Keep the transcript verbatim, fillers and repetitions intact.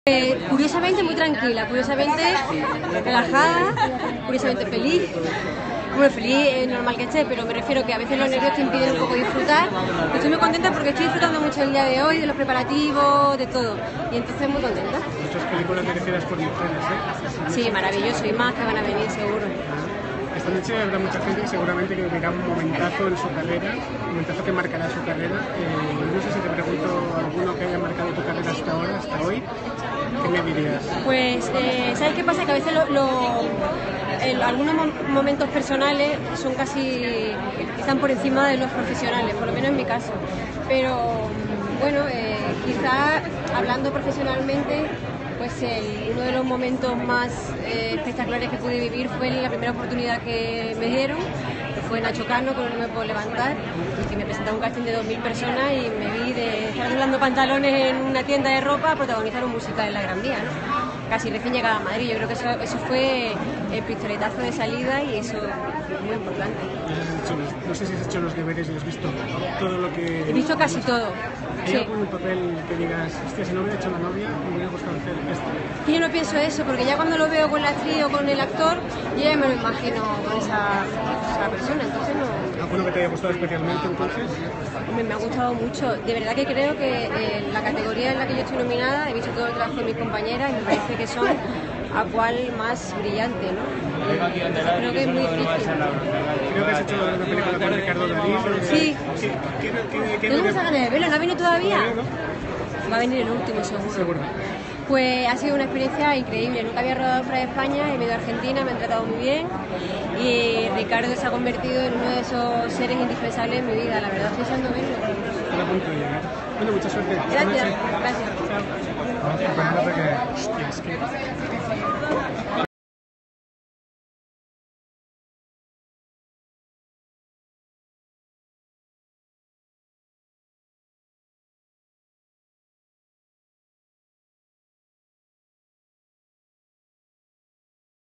Eh, curiosamente muy tranquila, curiosamente relajada, curiosamente feliz. Bueno, feliz es normal que esté, pero me refiero que a veces los nervios te impiden un poco disfrutar. Estoy muy contenta porque estoy disfrutando mucho el día de hoy, de los preparativos, de todo. Y entonces muy contenta. Muchas películas dirigidas por mujeres, ¿eh? Sí, maravilloso, y más que van a venir seguro. Esta noche habrá mucha gente seguramente que vivirá un momentazo en su carrera, un momentazo que marcará su carrera. Eh, no sé si te pregunto alguno que haya marcado tu carrera hasta ahora, hasta hoy, ¿qué me dirías? Pues, eh, ¿sabes qué pasa? Que a veces lo, lo, el, algunos mo momentos personales son casi, están por encima de los profesionales, por lo menos en mi caso. Pero, bueno, eh, quizás hablando profesionalmente, pues el, uno de los momentos más eh, espectaculares que pude vivir fue la primera oportunidad que me dieron, que fue Nacho Cano, que no me puedo levantar, y que me presentó un casting de dos mil personas y me vi de estar doblando pantalones en una tienda de ropa a protagonizar un musical en la Gran Vía, ¿no? Casi recién llegada a Madrid. Yo creo que eso, eso fue el pistoletazo de salida y eso es muy importante. No sé si has hecho los deberes y has visto todo lo que... He visto casi todo. ¿Hay Sí. algún papel que digas, hostia, si no hubiera hecho la novia, me hubiera gustado hacer esto? Y yo no pienso eso, porque ya cuando lo veo con la actriz o con el actor, yo ya me lo imagino con esa, esa persona, entonces no... ¿Alguno que te haya gustado especialmente entonces? Me, me ha gustado mucho. De verdad que creo que eh, la categoría en la que yo estoy nominada, he visto todo el trabajo de mis compañeras y me parece que son a cual más brillante, ¿no? Creo que es muy difícil. Creo que has hecho una película con Ricardo Darín. Sí. ¿Qué, qué, qué, qué, ¿Tengo muchas ganas de verlo? ¿No ha venido todavía? ¿No? Va a venir el último, seguro. Seguro. Pues ha sido una experiencia increíble. Nunca había rodado fuera de España, he venido a Argentina, me han tratado muy bien y Ricardo se ha convertido en uno de esos seres indispensables en mi vida. La verdad, estoy deseando verlo. Está a punto de llegar. Bueno, mucha suerte. Gracias, gracias. Chao. Hostia, es que...